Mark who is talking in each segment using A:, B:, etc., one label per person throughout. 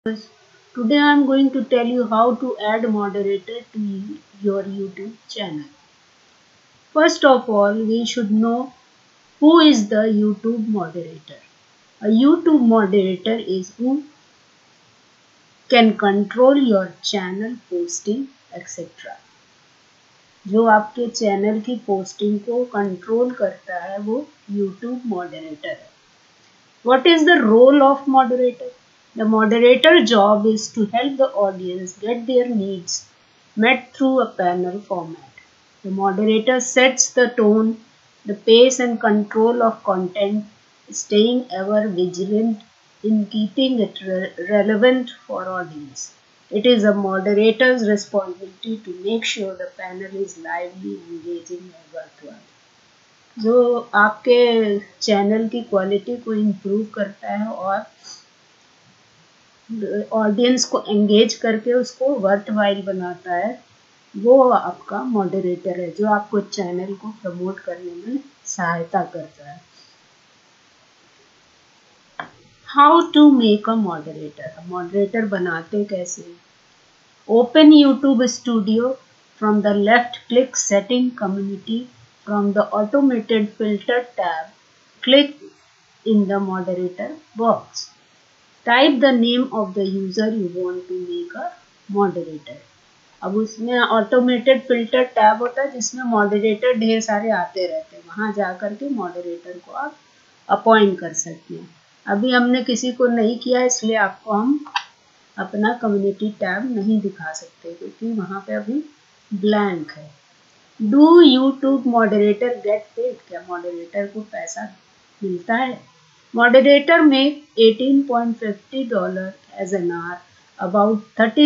A: Today I am going to tell you how to add moderator to your YouTube channel. First of all, we should know who is the YouTube moderator. A YouTube moderator is who can control your channel posting etc. जो आपके channel की posting को control करता है वो YouTube moderator है. What is the role of moderator? The moderator job is to help the audience get their needs met through a panel format. The moderator sets the tone, the pace and control of content, staying ever vigilant in keeping it relevant for audience. It is a moderator's responsibility to make sure the panel is lively, engaging and worthwhile. जो आपके channel की quality को improve करता है और audience को engage करके उसको वर्थवाइल बनाता है, वो आपका मॉडरेटर है जो आपको चैनल को प्रमोट करने में सहायता करता है. How to make a moderator. Moderator बनाते कैसे? Open YouTube studio. From the left click setting community. From the automated filter tab, click in the moderator box. Type the name of the user you want to make a moderator. अब उसमें automated filter tab होता है जिसमें moderator ढेर सारे आते रहते हैं, वहाँ जा कर के मॉडरेटर को आप अपॉइंट कर सकते हैं. अभी हमने किसी को नहीं किया इसलिए आपको हम अपना कम्युनिटी टैब नहीं दिखा सकते क्योंकि वहाँ पे अभी ब्लैंक है. Do YouTube moderator get paid. क्या मॉडरेटर को पैसा मिलता है? Moderator make $18.50 as an hour, about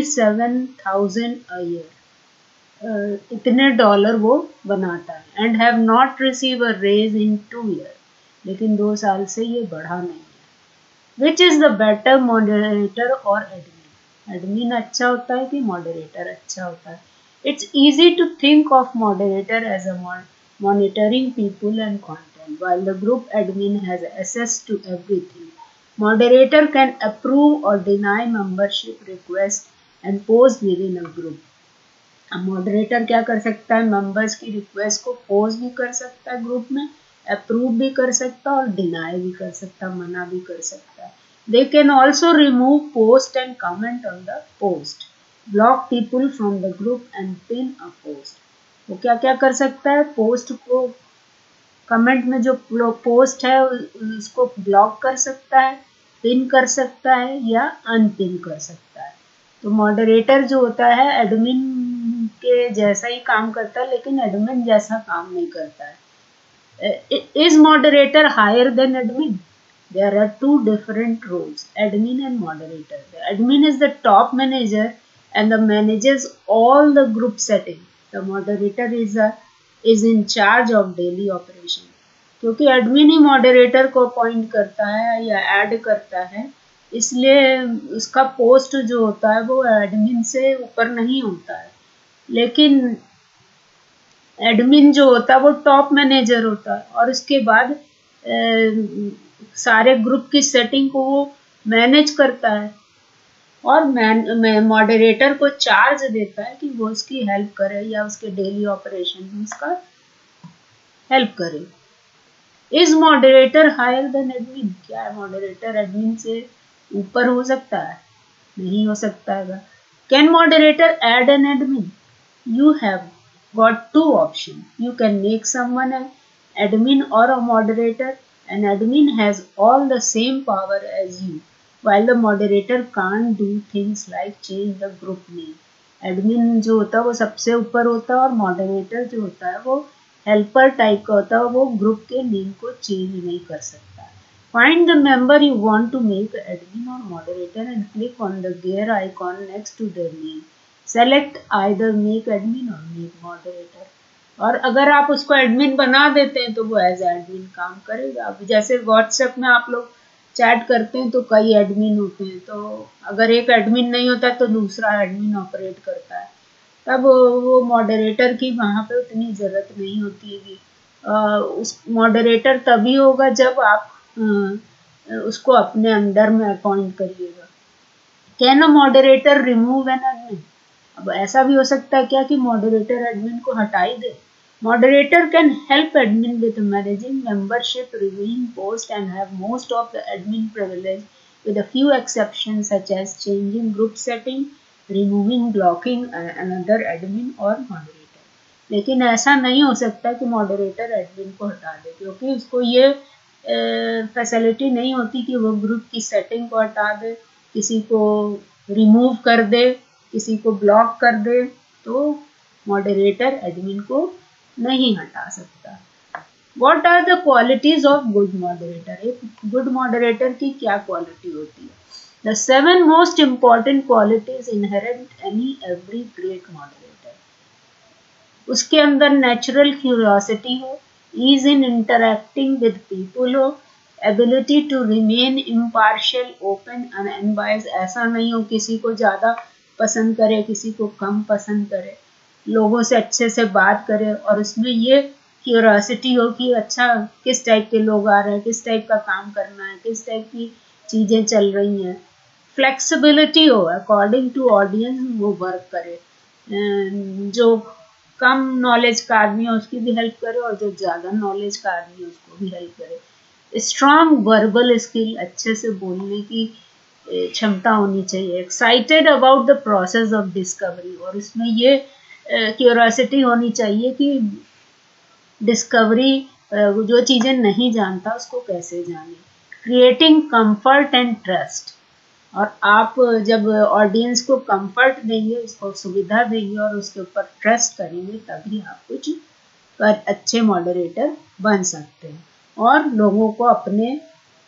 A: 37,000 a year. इतने डॉलर वो बनाता है. And have not receive a raise in 2 year. लेकिन 2 साल से ये बढ़ा नहीं है. Which is the better moderator और एडमिन. एडमिन अच्छा होता है कि मॉडरेटर अच्छा होता है? It's easy to think of moderator as a monitoring people and content, while the group admin has access to everything. Moderator can approve or deny membership request and post within a group. अब moderator क्या कर सकता है? members की request को post भी कर सकता है ग्रुप में, approve भी कर सकता है और deny भी कर सकता है, मना भी कर सकता है. They can also remove post and comment on the post. Block people from the group and pin a post. वो क्या क्या कर सकता है? पोस्ट को, कमेंट में जो पोस्ट है उसको ब्लॉक कर सकता है, पिन कर सकता है या अनपिन कर सकता है. तो मॉडरेटर जो होता है एडमिन के जैसा ही काम करता है लेकिन एडमिन जैसा काम नहीं करता है. Is moderator higher than admin? There are two different roles, admin and moderator. The admin is the top manager and the manages all the group setting. The moderator is in charge of daily operation. क्योंकि admin ही moderator को appoint करता है या add करता है, इसलिए उसका पोस्ट जो होता है वो एडमिन से ऊपर नहीं होता है. लेकिन एडमिन जो होता है वो टॉप मैनेजर होता है और उसके बाद सारे ग्रुप की सेटिंग को वो मैनेज करता है और मॉडरेटर को चार्ज देता है कि वो उसकी हेल्प करे या उसके डेली ऑपरेशन में उसका हेल्प करे. Is moderator higher than admin? क्या है मॉडरेटर एडमिन से ऊपर हो सकता है? नहीं हो सकता है. Can moderator add an admin? You have got 2 option. You can make someone an admin और a moderator. An admin has all the same power as you, while the moderator can't do things like change the group name. Admin जो होता है वो सबसे ऊपर होता है और moderator जो होता है वो helper टाइप का होता है, वो ग्रुप के नेम को चेंज नहीं कर सकता. Find the member you want to make admin or moderator and click on the gear icon next to their name. Select either make admin or make moderator. और अगर आप उसको एडमिन बना देते हैं तो वो एज एडमिन काम करेगा. अब जैसे व्हाट्सएप में आप लोग चैट करते हैं तो कई एडमिन होते हैं, तो अगर एक एडमिन नहीं होता तो दूसरा एडमिन ऑपरेट करता है. तब वो मॉडरेटर की वहाँ पे उतनी ज़रूरत नहीं होती है कि उस मॉडरेटर तभी होगा जब आप उसको अपने अंडर में अपॉइंट करिएगा. Can a moderator remove an admin? अब ऐसा भी हो सकता है क्या कि मॉडरेटर एडमिन को हटा ही दे? Moderator can help admin with managing membership, reviewing post and have most of the admin privilege with a few exceptions such as changing group setting, removing, blocking another admin or moderator. लेकिन ऐसा नहीं हो सकता कि moderator admin को हटा दे, क्योंकि उसको ये फैसिलिटी नहीं होती कि वो ग्रुप की सेटिंग को हटा दे, किसी को रिमूव कर दे, किसी को ब्लॉक कर दे, तो मॉडरेटर एडमिन को नहीं हटा सकता। What are the qualities of good moderator? एक good moderator की क्या quality होती है? The 7 most important qualities inherent any every great moderator. उसके अंदर natural curiosity हो, ease in interacting with people हो, ability to remain impartial, open and unbiased. ऐसा नहीं हो किसी को ज़्यादा पसंद करे, किसी को कम पसंद करे, लोगों से अच्छे से बात करे, और उसमें ये क्यूरियोसिटी हो कि अच्छा किस टाइप के लोग आ रहे हैं, किस टाइप का काम करना है, किस टाइप की चीज़ें चल रही हैं। फ्लेक्सिबिलिटी हो, अकॉर्डिंग टू ऑडियंस वो वर्क करे, जो कम नॉलेज का आदमी है उसकी भी हेल्प करे और जो ज़्यादा नॉलेज का आदमी है उसको भी हेल्प करे। स्ट्रॉन्ग वर्बल स्किल, अच्छे से बोलने की क्षमता होनी चाहिए। Excited about the process of discovery, और इसमें ये क्यूरियोसिटी होनी चाहिए कि डिस्कवरी, जो चीज़ें नहीं जानता उसको कैसे जाने। क्रिएटिंग कंफर्ट एंड ट्रस्ट, और आप जब ऑडियंस को कंफर्ट देंगे, उसको सुविधा देंगे और उसके ऊपर ट्रस्ट करेंगे, तभी आप कुछ अच्छे मॉडरेटर बन सकते हैं और लोगों को अपने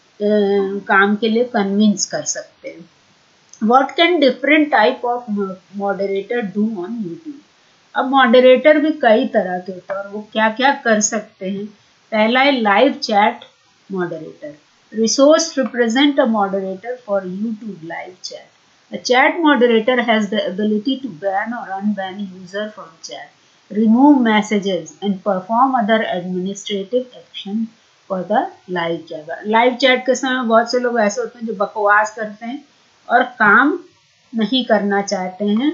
A: काम के लिए कन्विंस कर सकते हैं। What can different type of moderator do on YouTube? अब मॉडरेटर भी कई तरह के होते हैं और वो क्या क्या कर सकते हैं। पहला है live chat moderator. Resource represent a moderator for YouTube live chat. A chat moderator has the ability to ban or unban user from chat, remove messages and perform other administrative action for the live chat. Live chat के समय बहुत से लोग ऐसे होते हैं जो बकवास करते हैं और काम नहीं करना चाहते हैं,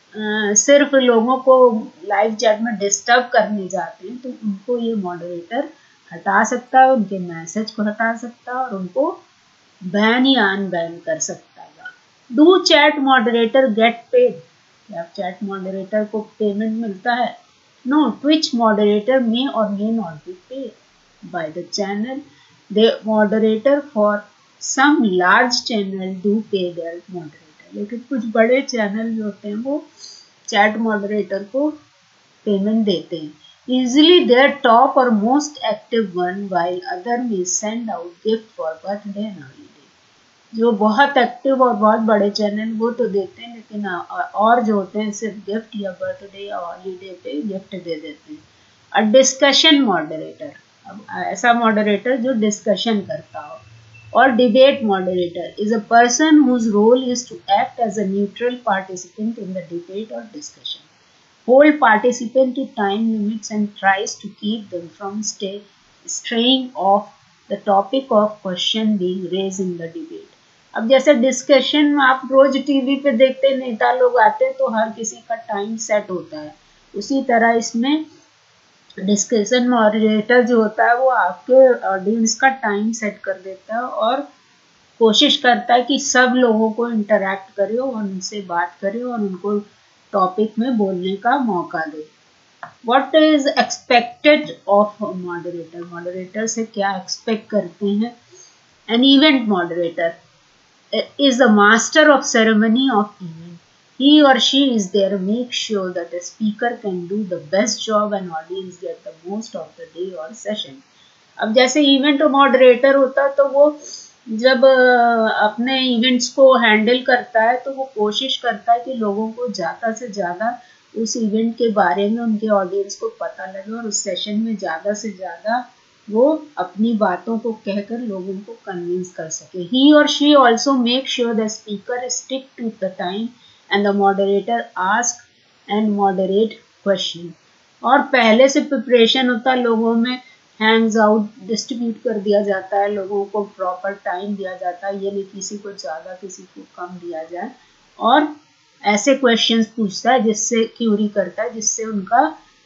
A: सिर्फ लोगों को लाइव चैट में डिस्टर्ब करने जाते हैं, तो उनको ये मॉडरेटर हटा सकता है, उनके मैसेज को हटा सकता है और उनको बैन या अनबैन कर सकता है। Do chat moderator get paid? क्या चैट मॉडरेटर को पेमेंट मिलता है? नो, ट्विच मॉडरेटर मे और may not be paid by the channel. They moderator for some large channel do pay their moderator, लेकिन कुछ बड़े चैनल जो होते हैं वो चैट मॉडरेटर को पेमेंट देते हैं। यूजुअली देयर टॉप और most active one, while other may send out gift for birthday and holiday. जो बहुत एक्टिव और बहुत बड़े चैनल वो तो देते हैं, लेकिन और जो होते हैं सिर्फ गिफ्ट या बर्थडे या हॉलीडे पे गिफ्ट दे देते हैं। अ डिस्कशन मॉडरेटर, अब ऐसा मॉडरेटर जो डिस्कशन करता हो। Or debate moderator is a person whose role is to act as a neutral participant in the debate or discussion, hold participant to time limits and tries to keep them from straying off the topic of question being raised in the debate. अब जैसे discussion में आप रोज TV पे देखते हैं नेता लोग आते हैं तो हर किसी का टाइम सेट होता है, उसी तरह इसमें डिस्कशन मॉडरेटर जो होता है वो आपके ऑडियंस का टाइम सेट कर देता है और कोशिश करता है कि सब लोगों को इंटरैक्ट करे और उनसे बात करे और उनको टॉपिक में बोलने का मौका दे। What is expected of moderator? Moderator से क्या एक्सपेक्ट करते हैं? An event moderator is the master of ceremony of event. He or she is there to make sure that the speaker can do the best job and audience get the most of the day or session. अब जैसे event moderator होता है तो वो जब अपने events को handle करता है तो वो कोशिश करता है कि लोगों को ज़्यादा से ज़्यादा उस इवेंट के बारे में उनके ऑडियंस को पता लगे और उस सेशन में ज़्यादा से ज़्यादा वो अपनी बातों को कहकर लोगों को कन्विंस कर सके। He or she also makes sure the speaker stick to the time and the moderator ask and moderate question. और पहले से प्रिपरेशन होता है, लोगों में हैंग्स आउट डिस्ट्रीब्यूट कर दिया जाता है, लोगों को प्रॉपर टाइम दिया जाता है, ये नहीं किसी को ज़्यादा किसी को कम दिया जाए, और ऐसे क्वेश्चंस पूछता है जिससे क्यूरी करता है जिससे उनका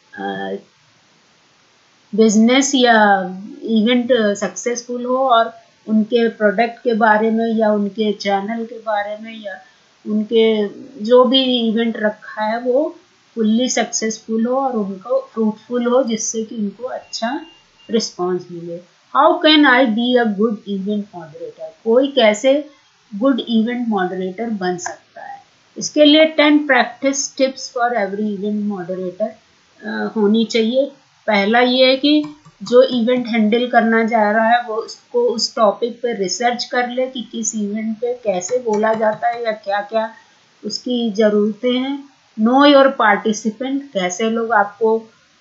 A: बिजनेस या इवेंट सक्सेसफुल हो और उनके प्रोडक्ट के बारे में या उनके चैनल के बारे में या उनके जो भी इवेंट रखा है वो फुल्ली सक्सेसफुल हो और उनको फ्रूटफुल हो जिससे कि उनको अच्छा रिस्पॉन्स मिले। How can I be a good event moderator? कोई कैसे गुड इवेंट मॉडरेटर बन सकता है? इसके लिए 10 practice tips for every event moderator होनी चाहिए। पहला ये है कि जो इवेंट हैंडल करना चाह रहा है वो उसको उस टॉपिक पे रिसर्च कर ले कि किस इवेंट पे कैसे बोला जाता है या क्या क्या उसकी ज़रूरतें हैं। नो योर पार्टिसिपेंट, कैसे लोग आपको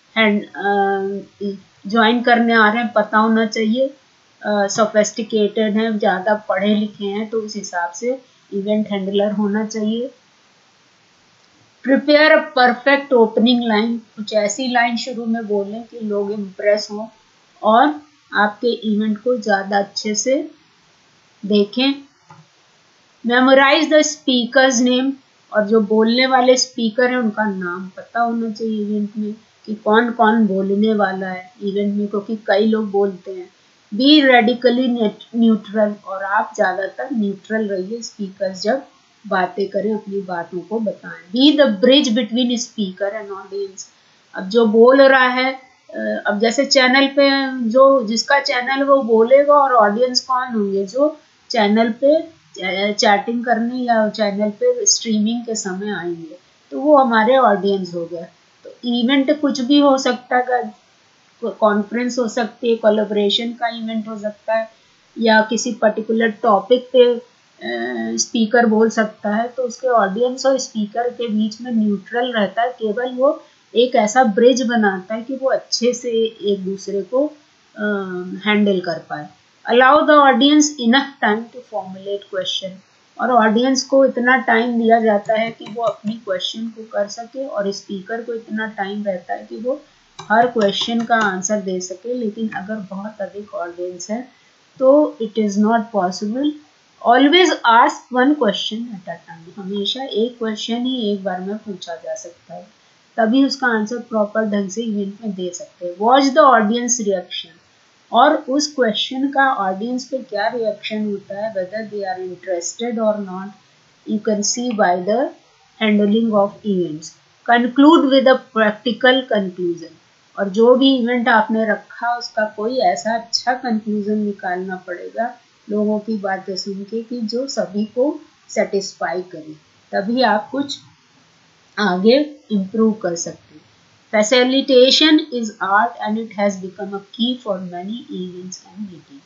A: ज्वाइन करने आ रहे हैं पता होना चाहिए। सोफेस्टिकेटेड हैं, ज़्यादा पढ़े लिखे हैं तो उस हिसाब से इवेंट हैंडलर होना चाहिए। Prepare a perfect opening line, कुछ ऐसी लाइन शुरू में बोलें कि लोग इम्प्रेस हों और आपके इवेंट को ज़्यादा अच्छे से देखें। मेमोराइज द स्पीकर्स नेम, और जो बोलने वाले स्पीकर हैं उनका नाम पता होना चाहिए इवेंट में कि कौन कौन बोलने वाला है इवेंट में, क्योंकि कई लोग बोलते हैं। बी रेडिकली न्यूट्रल, और आप ज़्यादातर न्यूट्रल रहिए स्पीकर्स जब बातें करें, अपनी बातों को बताएं। Be the bridge between speaker and audience, अब जो बोल रहा है अब जैसे चैनल पे जो जिसका चैनल वो बोलेगा और ऑडियंस कौन होंगे जो चैनल पे चैटिंग करने या चैनल पे स्ट्रीमिंग के समय आएंगे, तो वो हमारे ऑडियंस हो गया। तो इवेंट कुछ भी हो सकता है, कॉन्फ्रेंस हो सकती है, कोलैबोरेशन का इवेंट हो सकता है या किसी पर्टिकुलर टॉपिक पे स्पीकर बोल सकता है, तो उसके ऑडियंस और स्पीकर के बीच में न्यूट्रल रहता है, केवल वो एक ऐसा ब्रिज बनाता है कि वो अच्छे से एक दूसरे को हैंडल कर पाए। Allow the audience enough time to formulate question, और ऑडियंस को इतना टाइम दिया जाता है कि वो अपनी क्वेश्चन को कर सके और स्पीकर को इतना टाइम रहता है कि वो हर क्वेश्चन का आंसर दे सके। लेकिन अगर बहुत अधिक ऑडियंस है तो it is not possible. Always ask one question at a time, हमेशा एक क्वेश्चन ही एक बार में पूछा जा सकता है, तभी उसका आंसर प्रॉपर ढंग से इवेंट में दे सकते हैं। वॉच द ऑडियंस रिएक्शन, और उस क्वेश्चन का ऑडियंस पे क्या रिएक्शन होता है, वेदर दे आर इंटरेस्टेड और not, you can see by the handling of events. Conclude with a practical conclusion, और जो भी इवेंट आपने रखा उसका कोई ऐसा अच्छा कंक्लूजन निकालना पड़ेगा लोगों की बातें सुन के कि जो सभी को सेटिस्फाई करे, तभी आप कुछ आगे इम्प्रूव कर सकते हैं। Facilitation is art and it has become a key for many events and meetings.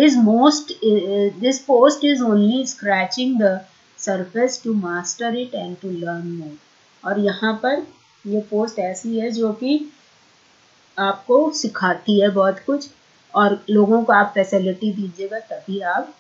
A: This post is only scratching the surface to master it and to learn more. और यहाँ पर ये पोस्ट ऐसी है जो कि आपको सिखाती है बहुत कुछ, और लोगों को आप फैसिलिटी दीजिएगा तभी आप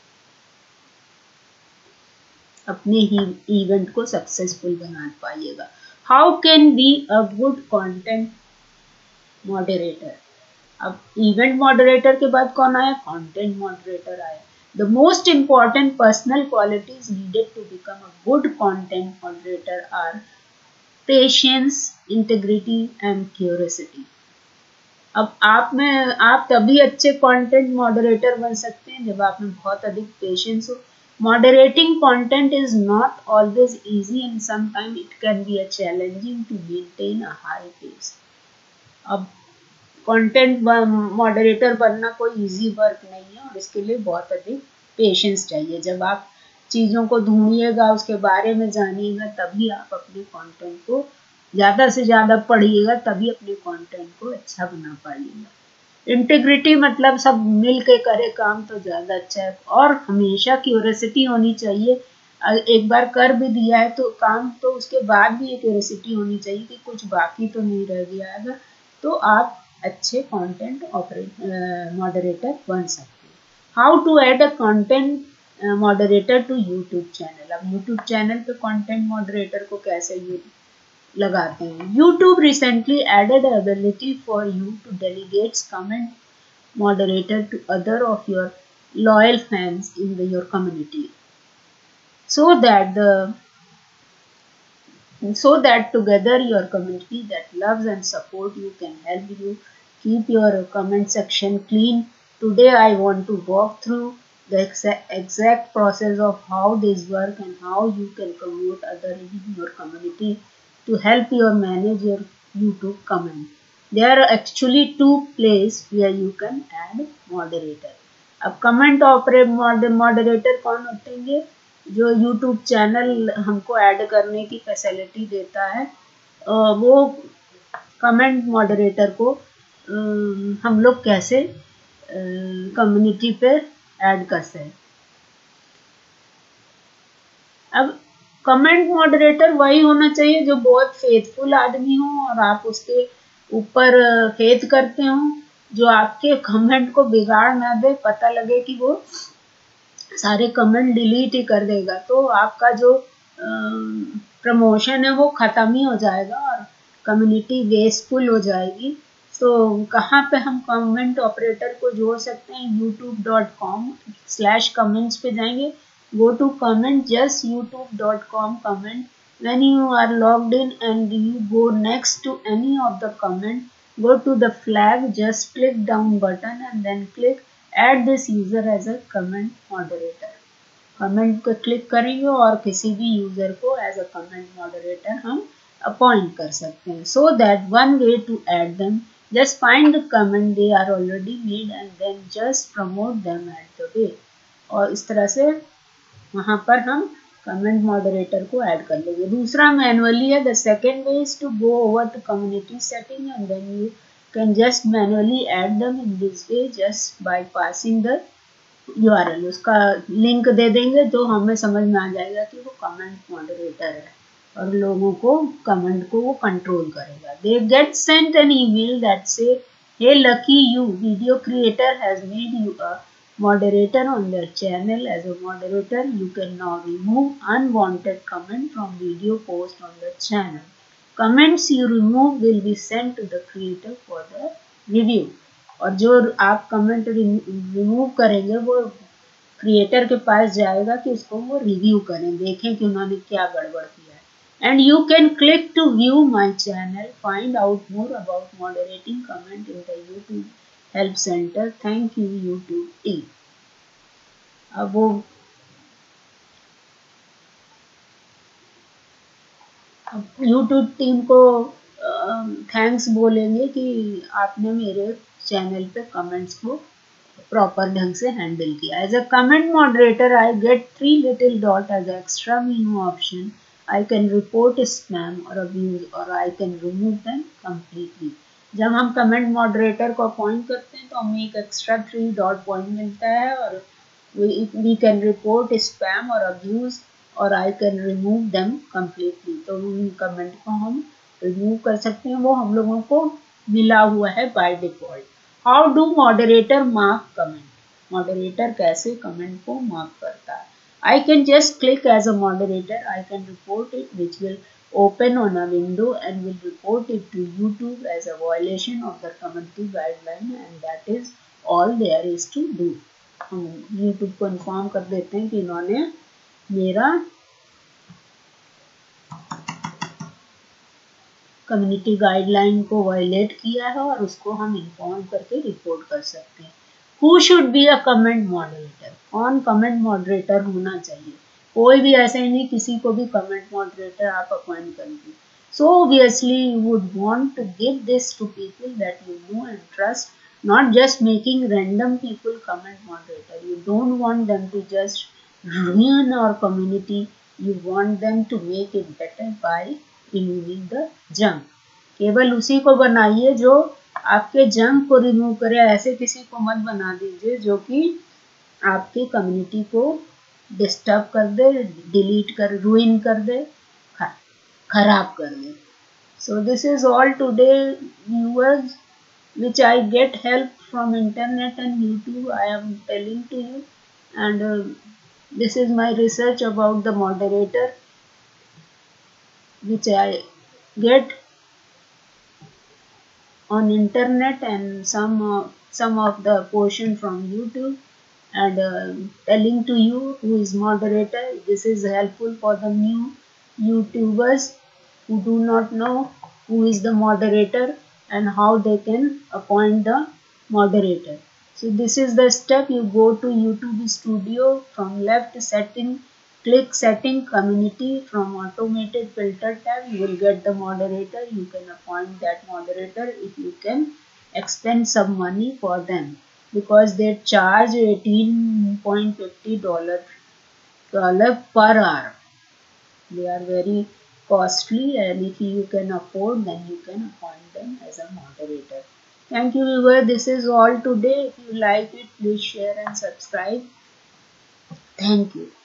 A: अपने ही इवेंट को सक्सेसफुल बना पाइएगा। How can be a good content moderator? अब इवेंट मॉडरेटर के बाद कौन आया? कंटेंट मॉडरेटर आया। The most important personal qualities needed to become a good content moderator are patience, integrity and curiosity. अब आप तभी अच्छे कंटेंट मॉडरेटर बन सकते हैं जब आप में बहुत अधिक पेशेंस हो। Moderating content is not always easy and sometimes it can be a challenging to maintain a high pace. अब कंटेंट मॉडरेटर बनना कोई इजी वर्क नहीं है और इसके लिए बहुत अधिक पेशेंस चाहिए। जब आप चीज़ों को ढूंढिएगा, उसके बारे में जानिएगा, तभी आप अपने कंटेंट को ज़्यादा से ज़्यादा पढ़िएगा, तभी अपने कंटेंट को अच्छा बना पाइएगा। इंटीग्रिटी मतलब सब मिल के करे काम तो ज़्यादा अच्छा है, और हमेशा क्यूरियोसिटी होनी चाहिए। एक बार कर भी दिया है तो काम, तो उसके बाद भी ये क्यूरियोसिटी होनी चाहिए कि कुछ बाकी तो नहीं रह गया है, तो आप अच्छे कंटेंट मॉडरेटर बन सकते हैं। How to add a content moderator to YouTube channel? अब यूट्यूब चैनल पे कंटेंट मॉडरेटर को कैसे लगाते हैं? YouTube recently added the ability for you to delegate comment moderator to other of your loyal fans in your community, so that the so that together your community that loves and support you can help you keep your comment section clean. Today I want to walk through the exact process of how this work and how you can promote other in your community to help you manage your YouTube comment. There are actually two places where you can add moderator. अब comment operate moderator कौन होते हैं? ये जो YouTube channel हमको add करने की facility देता है, वो कमेंट मॉडरेटर को हम लोग कैसे कम्युनिटी पे ऐड कर सकते हैं। अब कमेंट मॉडरेटर वही होना चाहिए जो बहुत फेथफुल आदमी हो और आप उसके ऊपर फेथ करते हो, जो आपके कमेंट को बिगाड़ ना दे, पता लगे कि वो सारे कमेंट डिलीट ही कर देगा तो आपका जो प्रमोशन है वो ख़त्म ही हो जाएगा और कम्युनिटी वेस्टफुल हो जाएगी। तो कहाँ पे हम कमेंट ऑपरेटर को जोड़ सकते हैं? youtube.com/comments पे जाएंगे, go to comment, just youtube.com comment. When you are logged in and you go next to any of the comment, go to the flag, just click down button and then click add this user as a comment moderator. Comment को click करेंगे और किसी भी user को as a comment moderator हम appoint कर सकते हैं। So that one way to add them, just find the comment they are already made and then just promote them at the way. और इस तरह से वहाँ पर हम कमेंट मॉडरेटर को ऐड कर लेंगे। दूसरा मैनुअली है। The second way is to go over to community setting and then you can just manually add them in this way just by passing the URL, उसका लिंक दे देंगे तो हमें समझ में आ जाएगा कि वो कमेंट मॉडरेटर है और लोगों को कमेंट को वो कंट्रोल करेगा। They get sent an email that say hey lucky you, video creator has made you a moderator on their channel. As a moderator you can now remove unwanted comment from video post on the channel. Comments you remove will be sent to the creator for the review. और जो आप comment remove करेंगे वो creator के पास जाएगा कि उसको वो रिव्यू करें, देखें कि उन्होंने क्या गड़बड़ किया है। And you can click to view my channel, find out more about moderating comment in the YouTube help centre. Thank you YouTube team. अब वो यूट्यूब टीम को थैंक्स बोलेंगे कि आपने मेरे चैनल पे कमेंट्स को प्रॉपर ढंग से हैंडल किया। As a comment moderator I get 3 little dot as extra menu option. I can report spam or abuse or I can remove them completely. जब हम कमेंट मॉडरेटर को अपॉइंट करते हैं तो हमें एक एक्स्ट्रा 3 डॉट पॉइंट मिलता है और we can report spam or abuse और I can remove them completely. तो उन कमेंट को हम रिमूव कर सकते हैं, वो हम लोगों को मिला हुआ है by default. How do moderator mark comment? Moderator कैसे कमेंट को मार्क करता है? I can just click as a moderator, I can report it which will open on a window and will report it to YouTube as a violation of the community guideline and that is all there is to do. हम YouTube को inform कर देते हैं कि इन्होंने मेरा community guideline को violet किया है और उसको हम इन्फॉर्म करके रिपोर्ट कर सकते हैं। Who should be a comment moderator? कौन कमेंट मॉडरेटर होना चाहिए? कोई भी ऐसे नहीं किसी को भी कमेंट मॉडरेटर आप अपॉइंट करेंगे। So obviously you would want to give this to people that you know and trust, not just making random people comment moderator. You don't want them to just ruin our community. You want them to make it better by removing the junk. केवल उसी को बनाइए जो आपके junk को remove करे, ऐसे किसी को मत बना दीजिए जो कि आपके कम्युनिटी को डिस्टर्ब कर दे, डिलीट कर, रुइन कर दे, खराब कर दे। So this is all today viewers, which I get help from internet and YouTube. I am telling to you, and this is my research about the moderator, which I get on internet and some of the portion from YouTube, and telling to you who is moderator. This is helpful for the new YouTubers who do not know who is the moderator and how they can appoint the moderator. So this is the step. You go to YouTube Studio, from left setting, click setting community, from automated filter tab you will get the moderator. You can appoint that moderator if you can expend some money for them, because they charge $18.50 per hour. They are very costly, and if you can afford, then you can appoint them as a moderator. Thank you, viewer. This is all today. If you like it, please share and subscribe. Thank you.